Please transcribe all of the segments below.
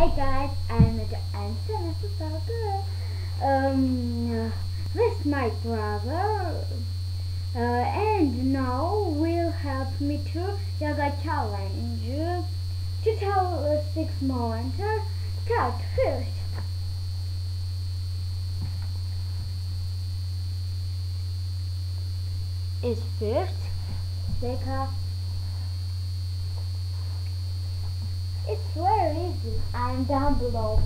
Hey guys, I'm Anson. This is so good. With my brother, and now will help me to Yoga challenge to tell 6 months. Start first. Is first. Becca. It's very easy. I'm down below.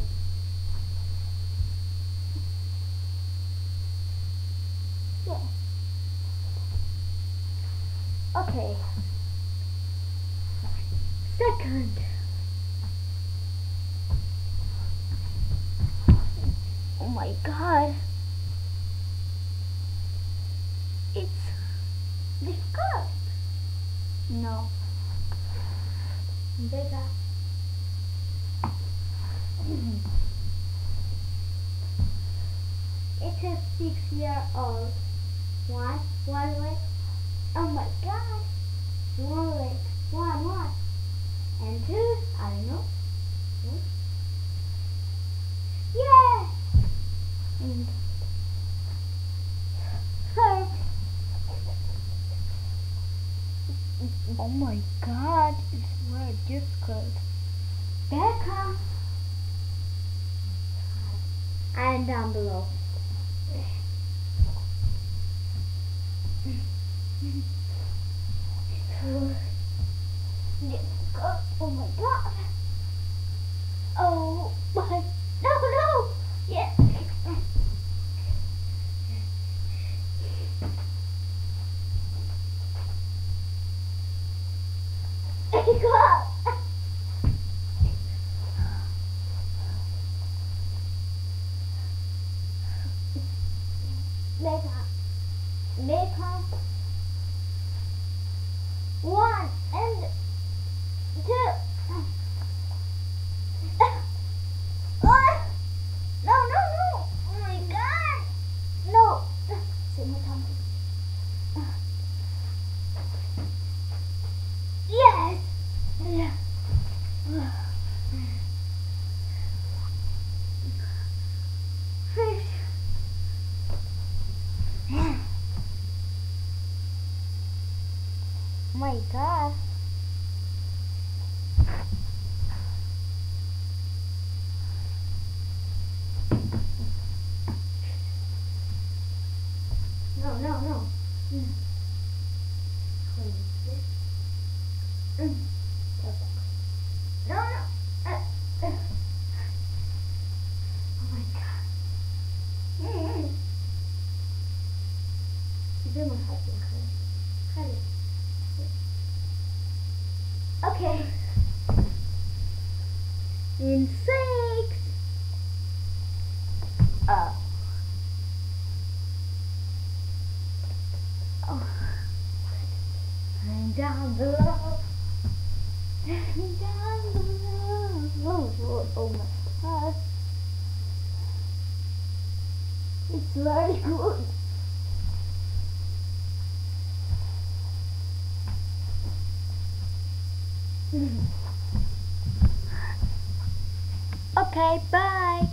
Yeah. Okay. Second. Oh my god. It's difficult. No. Bigger. It is 6-year-old. One leg. Oh my god. One leg. One. And two. I don't know. Yeah. And third. Oh my god. It's very difficult. Becca. And down below. Oh my god. Oh my. No. Yeah. Becca. One and two. No. Oh my god. No. Say my tongue. Yes. Yeah. Oh my god. No. No. Oh my god. Idę na chatę. Okay. In 6. Oh. I'm down below. Oh my god. It's very good. Okay, bye.